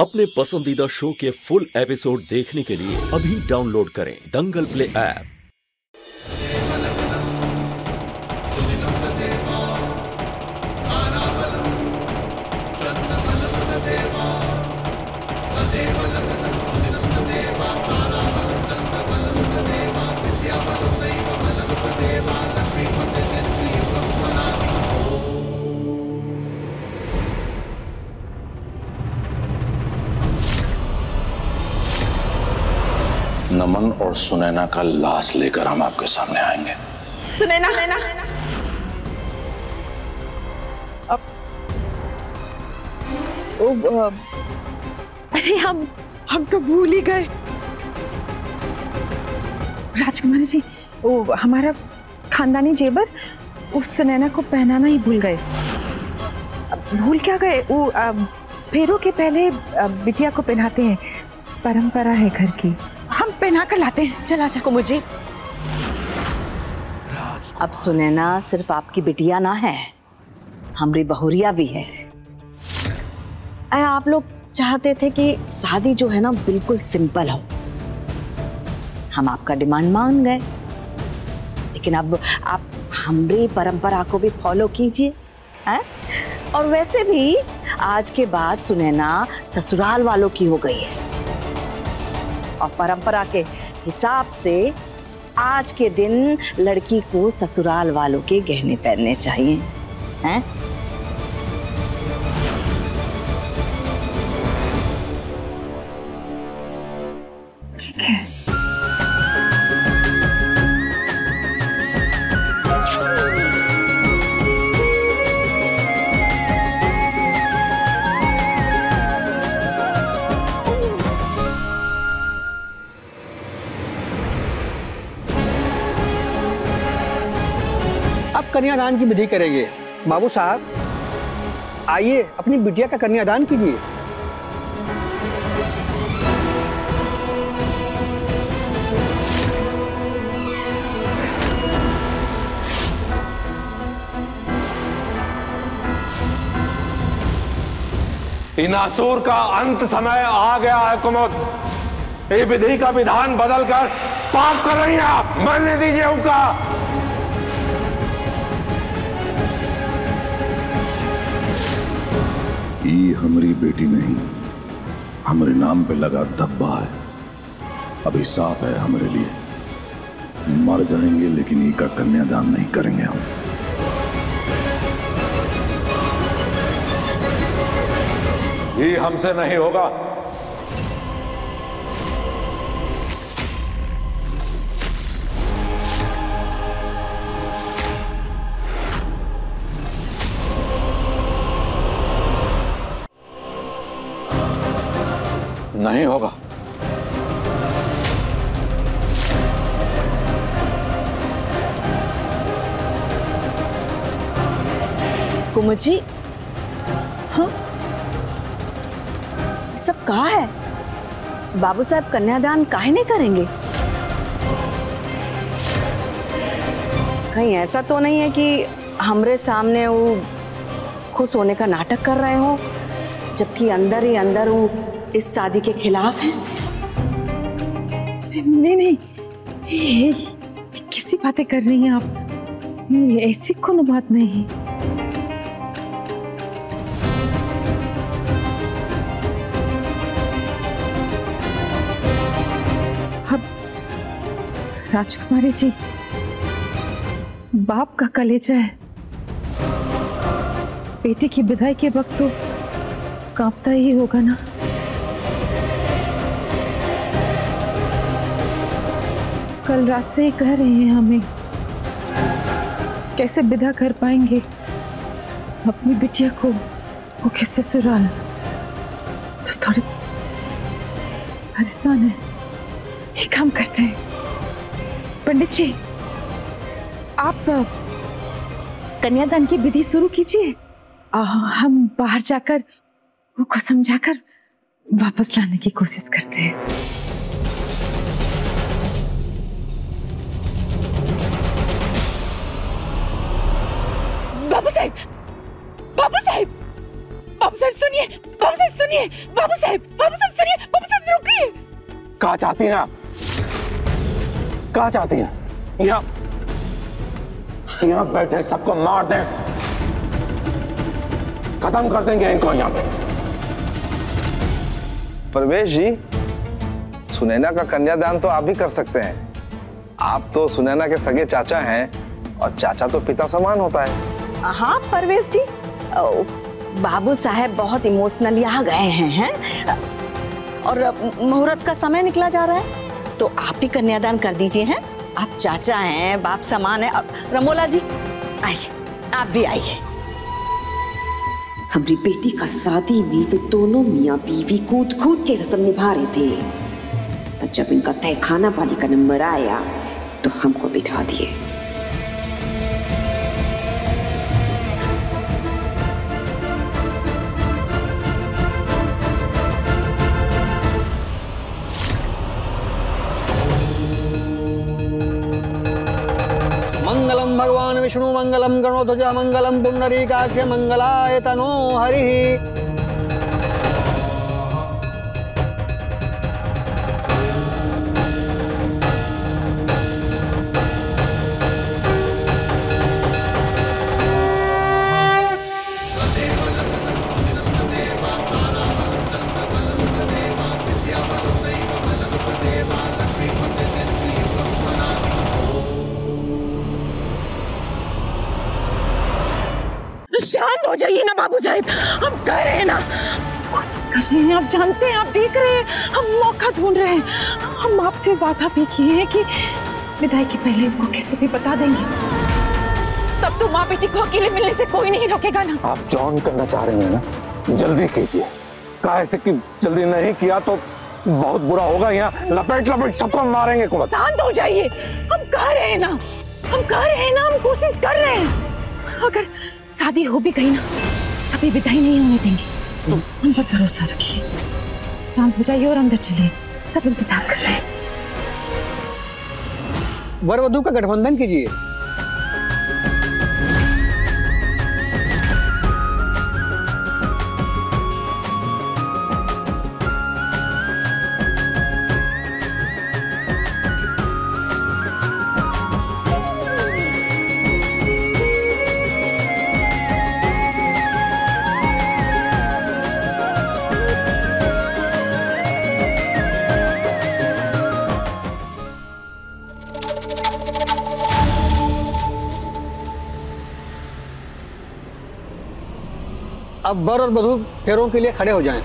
अपने पसंदीदा शो के फुल एपिसोड देखने के लिए अभी डाउनलोड करें दंगल प्ले ऐप। नमन और सुनैना का लाश लेकर हम आपके सामने आएंगे। सुनैना, अरे हम तो भूल ही गए राजकुमारी जी। वो हमारा खानदानी जेवर उस सुनैना को पहनाना ही भूल गए। भूल क्या गए, वो फेरों के पहले बिटिया को पहनाते हैं, परंपरा है घर की। हम पहना कर लाते हैं। चला जाको मुझे। अब सुनैना सिर्फ आपकी बिटिया ना है, हमारी बहुरिया भी है। आप लोग चाहते थे कि शादी जो है ना बिल्कुल सिंपल हो, हम आपका डिमांड मान गए, लेकिन अब आप हमारी परंपरा को भी फॉलो कीजिए, हैं? और वैसे भी आज के बाद सुनैना ससुराल वालों की हो गई है और परंपरा के हिसाब से आज के दिन लड़की को ससुराल वालों के गहने पहनने चाहिए, हैं? ठीक है। कन्यादान की विधि करेंगे। बाबू साहब आइए, अपनी बिटिया का कन्यादान कीजिए। इनासुर का अंत समय आ गया है कुमुद। ये विधि का विधान बदलकर पाप कर रही हैं आप। मरने दीजिए उनका। ये हमारी बेटी नहीं, हमारे नाम पे लगा धब्बा है। अभी साफ है हमारे लिए, मर जाएंगे लेकिन ये का कन्यादान नहीं करेंगे हम। ये हमसे नहीं होगा। नहीं होगा। कुमुद जी, हाँ सब कहा है, बाबू साहब कन्यादान काहे नहीं करेंगे? कहीं ऐसा तो नहीं है कि हमरे सामने वो खुश होने का नाटक कर रहे हो, जबकि अंदर ही अंदर वो इस शादी के खिलाफ हैं? नहीं, ये कैसी बातें कर रही हैं आप? ऐसी कोनो बात नहीं। अब राजकुमारी जी, बाप का कलेजा है, बेटी की विदाई के वक्त तो कांपता ही होगा ना। कल रात से ही कह रहे हैं हमें, कैसे विदा कर पाएंगे अपनी बिटिया को वो ससुराल। तो थोड़े परेशान है। एक काम करते हैं पंडित जी, आप कन्यादान की विधि शुरू कीजिए, हम बाहर जाकर वो समझाकर वापस लाने की कोशिश करते हैं। बाबू साहब, बाबू साहब, बाबू साहब सुनिए, बाबू साहब सुनिए, बाबू साहब। बाबू साहब सुनिए, बाबू साहब रुकिए। कहाँ चाहती हैं आप? कहाँ चाहती हैं? यहाँ बैठे सबको मार दें, खत्म कर देंगे इनको यहाँ पे। परवेश जी, सुनैना का कन्यादान तो आप भी कर सकते हैं। आप तो सुनैना के सगे चाचा हैं और चाचा तो पिता समान होता है। हाँ परवेश जी, बाबू साहब बहुत इमोशनली आ गए हैं और मुहूर्त का समय निकला जा रहा है, तो आप भी कन्यादान कर दीजिए। हैं आप चाचा हैं, बाप समान है। और रमोला जी आइए, आप भी आइए। हमारी बेटी का शादी में तो दोनों मियाँ बीवी कूद कूद के रस्म निभा रहे थे, पर जब इनका तहखाना वाली का नंबर आया तो हमको बिठा दिए। मंगलम भगवान विष्णु मंगलम गणोध्वज मंगलम पुंडरीकाक्ष मंगलाय तनो हरिः। शांत हो जाइए ना बाबू साहब, हम कर रहे हैं ना, कोशिश कर रहे हैं। आप जानते हैं, आप देख रहे हैं, हम मौका ढूंढ रहे हैं। हम आपसे वादा भी किए हैं कि विदाई के पहले इनको किसी भी बता देंगे, तब तो माँ बेटी को अकेले मिलने से कोई नहीं रोकेगा ना। आप जॉन करना चाह रही हैं ना, जल्दी कीजिए। काहे से कि जल्दी नहीं किया तो बहुत बुरा होगा। यहाँ लपेट लपेट सबको मारेंगे। कुमार शांत हो जाइए, हम कर रहे हैं ना, हम कर रहे हैं ना, हम कोशिश कर रहे हैं। अगर शादी हो भी गई ना, तभी विदाई नहीं होने देंगे। हम पर भरोसा रखिए, शांत हो जाइए और अंदर चलिए, सब इंतजार कर रहे हैं। वर वधू का गठबंधन कीजिए। अब वर और वधू फेरों के लिए खड़े हो जाएं।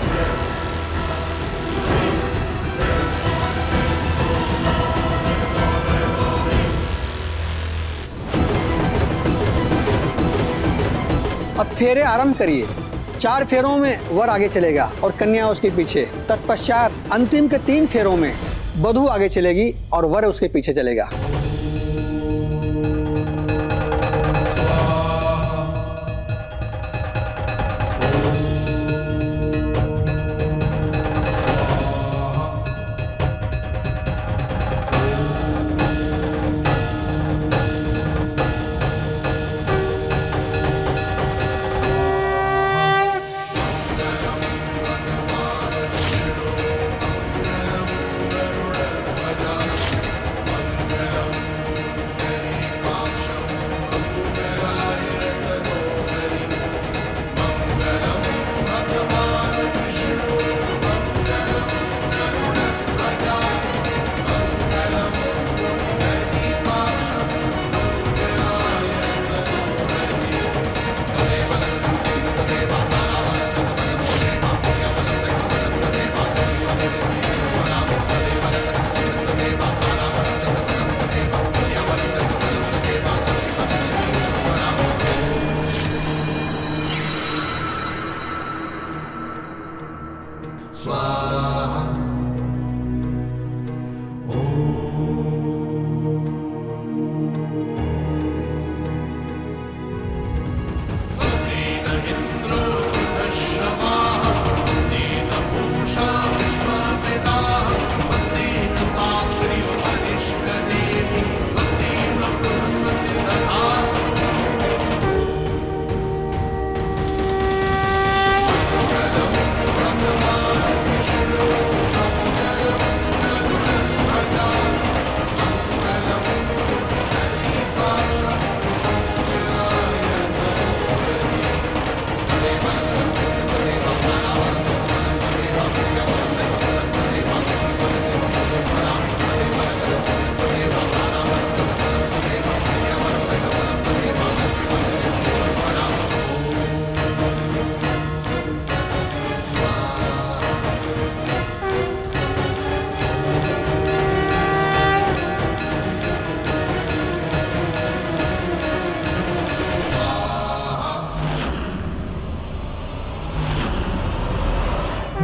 अब फेरे आरंभ करिए। 4 फेरों में वर आगे चलेगा और कन्या उसके पीछे। तत्पश्चात अंतिम के 3 फेरों में वधू आगे चलेगी और वर उसके पीछे चलेगा।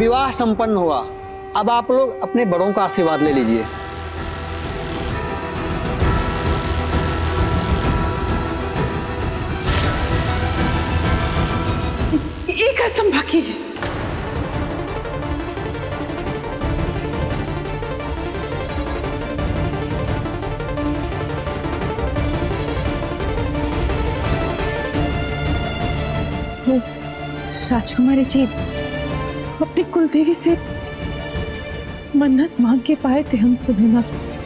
विवाह संपन्न हुआ। अब आप लोग अपने बड़ों का आशीर्वाद ले लीजिए। एक रस्म बाकी है। राजकुमारी जी अपनी कुलदेवी से मन्नत मांग के पाए थे हम सुनैना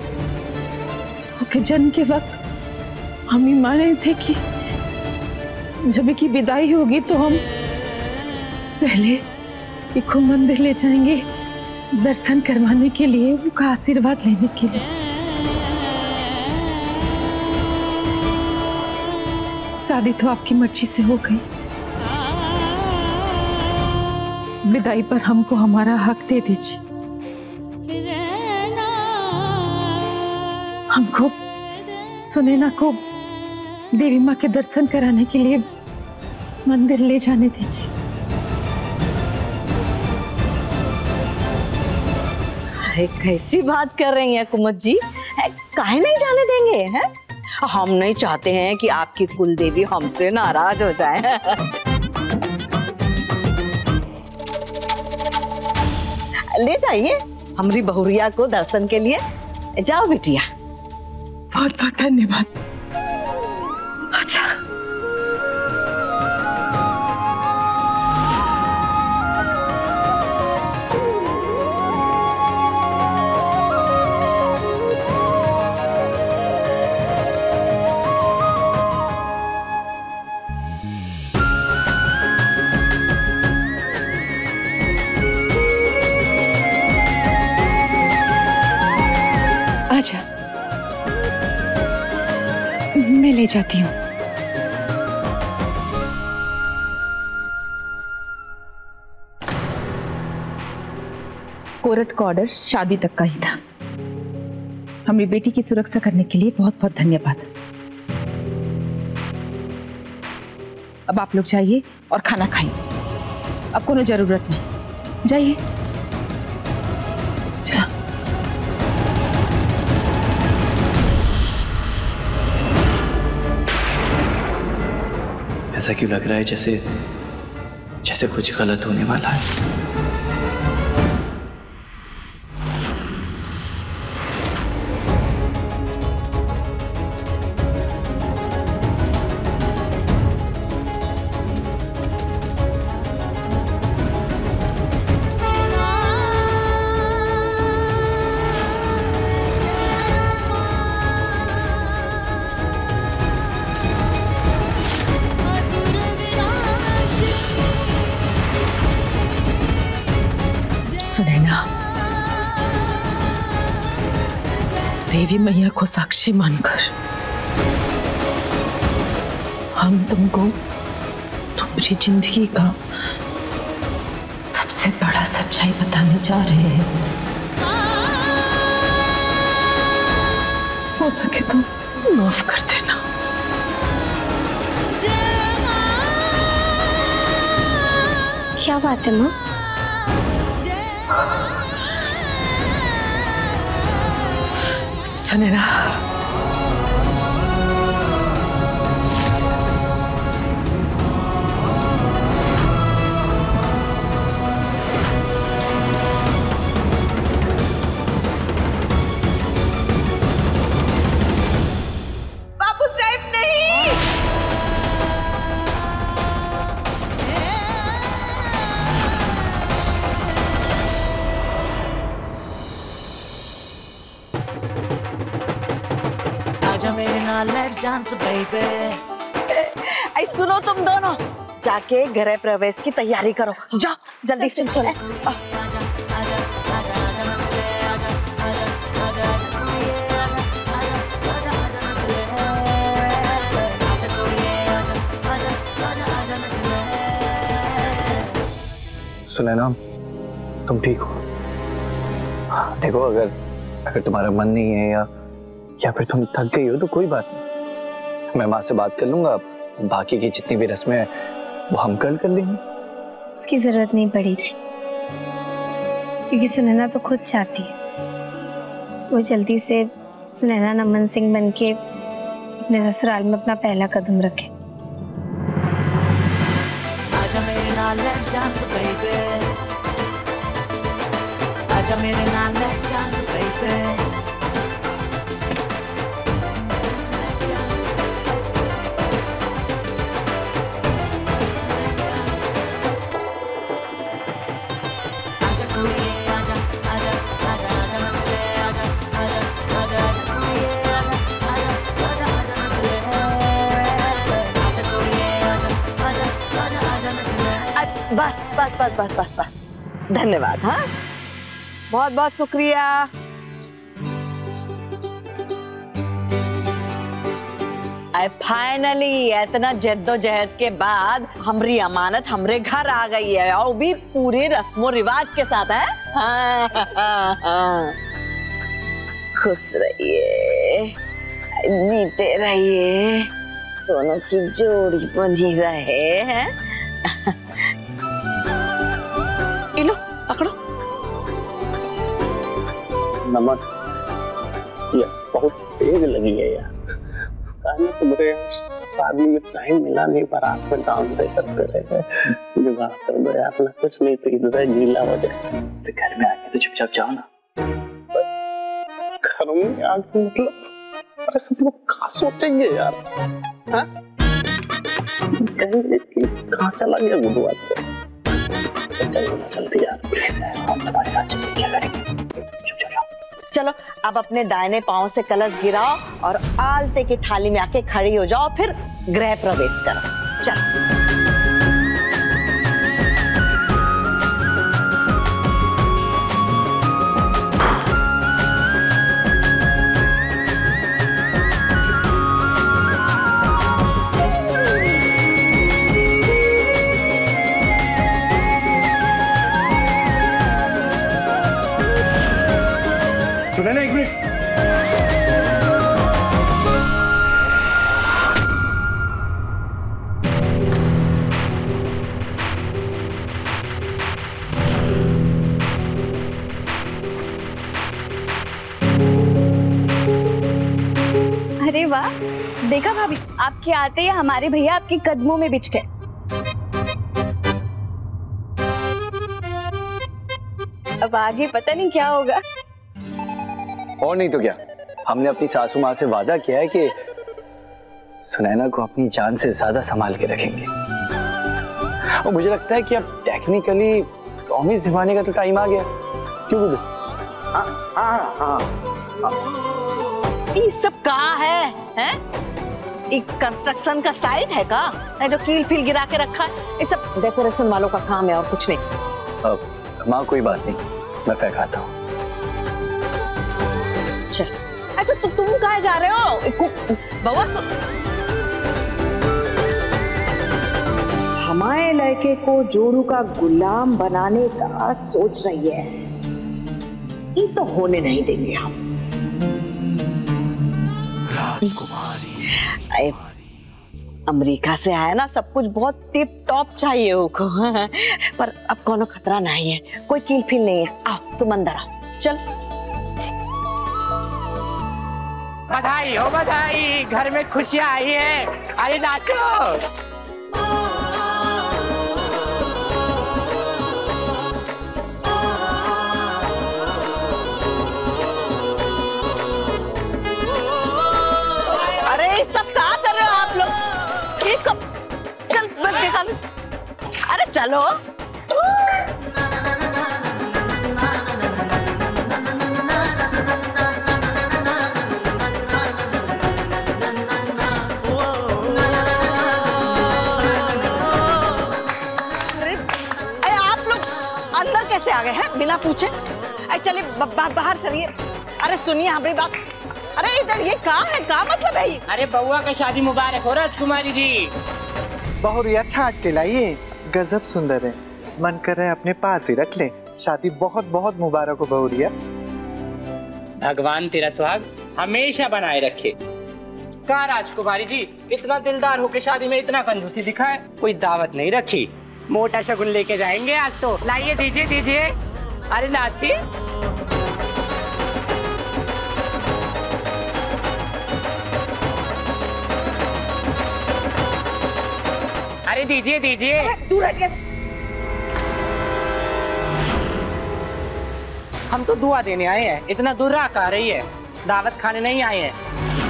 के जन्म के वक्त। हम ही माने थे कि जब की विदाई होगी तो हम पहले इको मंदिर ले जाएंगे दर्शन करवाने के लिए, उनका आशीर्वाद लेने के लिए। शादी तो आपकी मर्जी से हो गई, विदाई पर हमको हमारा हक दे दीजिए। हमको सुनैना को देवी माँ के दर्शन कराने के लिए मंदिर ले जाने दीजिए। अरे कैसी बात कर रही हैं कुमुद जी, काहे नहीं जाने देंगे हैं? हम नहीं चाहते हैं कि आपकी कुलदेवी हमसे नाराज हो जाए। ले जाइए हमारी बहुरिया को दर्शन के लिए। जाओ बिटिया। बहुत बहुत धन्यवाद। अच्छा आजा, मैं ले जाती हूँ। कोर्ट का ऑर्डर शादी तक का ही था। हमारी बेटी की सुरक्षा करने के लिए बहुत बहुत धन्यवाद। अब आप लोग जाइए और खाना खाइए, अब कोनो जरूरत नहीं, जाइए। ऐसा क्यों लग रहा है जैसे कुछ गलत होने वाला है? सुनैना, देवी मैया को साक्षी मानकर हम तुमको तुम्हारी जिंदगी का सबसे बड़ा सच्चाई बताने जा रहे हैं। हो सके तो माफ कर देना। क्या बात है माँ? सुनैना, बाबू साहब नहीं। आजा मेरे नाल लेट्स डांस बेबी। ऐ सुनो तुम दोनों, जाके गृह प्रवेश की तैयारी करो। जाओ जल्दी से चले। सुनैना, तुम ठीक हो? देखो अगर तुम्हारा मन नहीं है या फिर तुम थक गई हो तो कोई बात नहीं, मैं माँ से बात कर लूंगा। बाकी की जितनी भी रस्में हैं वो हम कल कर लेंगे। उसकी जरूरत नहीं पड़ेगी। क्योंकि सुनैना तो खुद चाहती है वो जल्दी से सुनैना नमन सिंह बनके अपने ससुराल में अपना पहला कदम रखे। आजा मेरे नाल let's dance baby, आजा मेरे नाल let's dance baby। बस बस बस बस बस बस, धन्यवाद। हाँ, बहुत बहुत शुक्रिया। फाइनली इतना जद्दोजहद के बाद हमारी अमानत हमरे घर आ गई है और भी पूरे रस्मों रिवाज के साथ है। हाँ, हाँ, हाँ। खुश रहिए, जीते रहिए, दोनों की जोड़ी बनी रहे हैं। लो पकड़ो। नमक ये बहुत तेज लगी है यार। तुम्हारे शादी में टाइम मिला नहीं, बारात में डांस करते रहे, जुगाड़ कर दो यार ना, कुछ नहीं तो इधर गीला हो जाए। तो घर में आके तो चुपचाप जाओ ना। घर में आके मतलब अरे सब लोग क्या सोचेंगे यार? हाँ? कहेंगे कि कहाँ चला गया गुड्डू आज से? चलती यार प्लीज, हम तुम्हारे साथ चलेंगे, क्या करेंगे? चलो अब अपने दाहिने पांव से कलश गिराओ और आलते की थाली में आके खड़ी हो जाओ, फिर गृह प्रवेश करो। चलो सुनैना, एक मिनट। अरे वाह, देखा भाभी, आपके आते ही हमारे भैया आपके कदमों में बिछ गए। अब आगे पता नहीं क्या होगा। और नहीं तो क्या, हमने अपनी सासू माँ से वादा किया है कि सुनैना को अपनी जान से ज्यादा संभाल के रखेंगे। और मुझे लगता है कि अब टेक्निकली प्रॉमिस निभाने का तो टाइम आ गया। क्यों गुड्डू? ये सब कहाँ है? हैं? एक कंस्ट्रक्शन का साइट है का? है जो कील फील गिरा के रखा है? ये सब डेकोरेशन वालों का काम है और कुछ नहीं। माँ कोई बात नहीं, मैं फेंकाता हूँ। चल, तो तुम कहाँ जा रहे हो? बउआ हमारे लड़के को जोड़ू का गुलाम बनाने का सोच रही है, ये तो होने नहीं देंगे हम। राजकुमारी अमेरिका से आया ना, सब कुछ बहुत टिप टॉप चाहिए उनको। पर अब कोनो खतरा नहीं है, कोई कील फील नहीं है। आओ तुम अंदर आओ, चल। बधाई हो बधाई, घर में खुशियां आई है, अरे नाचो। अरे सब क्या कर रहे हो आप लोग? ये कब? चल बस निकाल। अरे चलो। कैसे आ गए हैं बिना पूछे? चलिए बाहर चलिए। अरे सुनिए हमारी बात। अरे इधर ये कहाँ है? क्या मतलब है ये? अरे बउआ का शादी मुबारक हो राजकुमारी जी। बहुरिया छाट के लाइए, गजब सुंदर है, मन कर रहा है अपने पास ही रख ले। शादी बहुत बहुत मुबारक हो बहुरिया। भगवान तेरा सुहाग हमेशा बनाए रखे। कहा राजकुमारी जी, इतना दिलदार होके शादी में इतना कंजूसी दिखाए, कोई दावत नहीं रखी। मोटा शगुन लेके जाएंगे आज तो। लाइए, दीजिए दीजिए। अरे लाची, अरे दीजिए दीजिए। दूर हटिए। हम तो दुआ देने आए हैं, इतना दूर राह आ रही है, दावत खाने नहीं आए हैं।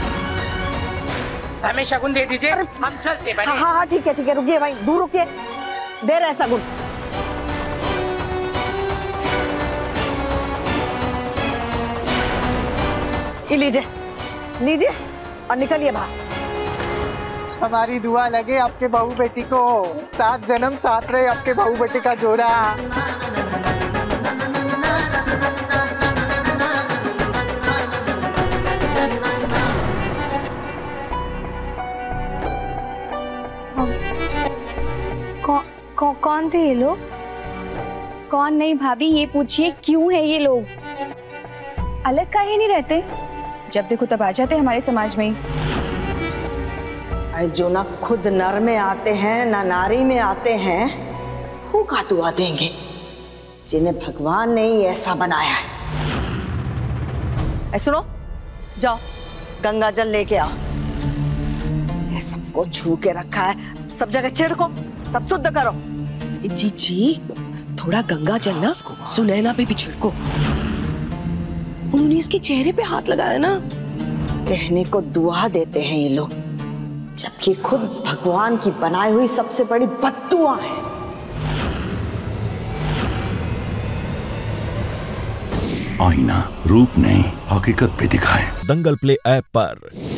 हमें शगुन दे दीजिए, हम चलते बने। हाँ हाँ ठीक है रुकिए भाई, दूर रुकिए, दे रहे शगुन। ये लीजिए लीजिए और निकलिए बाहर। हमारी दुआ लगे आपके बहू बेटी को, 7 जन्म साथ रहे आपके बहू बेटी का जोड़ा। कौन थे ये लोग? कौन नहीं भाभी, ये पूछिए क्यों है ये लोग? अलग काहे नहीं रहते, जब देखो तब आ जाते हमारे समाज में। जो ना खुद नर में आते हैं ना नारी में आते हैं, वो का दुआ देंगे जिन्हें भगवान ने ही ऐसा बनाया है। सुनो, जाओ गंगा जल लेके आओ। ये सबको छू के रखा है, सब जगह छिड़को, सब शुद्ध करो। जी जी, थोड़ा गंगा जल ना सुनैना पे भी छिड़को। उन्होंने इसके चेहरे पे हाथ लगाया ना। कहने को दुआ देते हैं ये लोग, जबकि खुद भगवान की बनाई हुई सबसे बड़ी बद्दुआ है। आईना रूप नहीं, हकीकत भी दिखाए। दंगल प्ले ऐप पर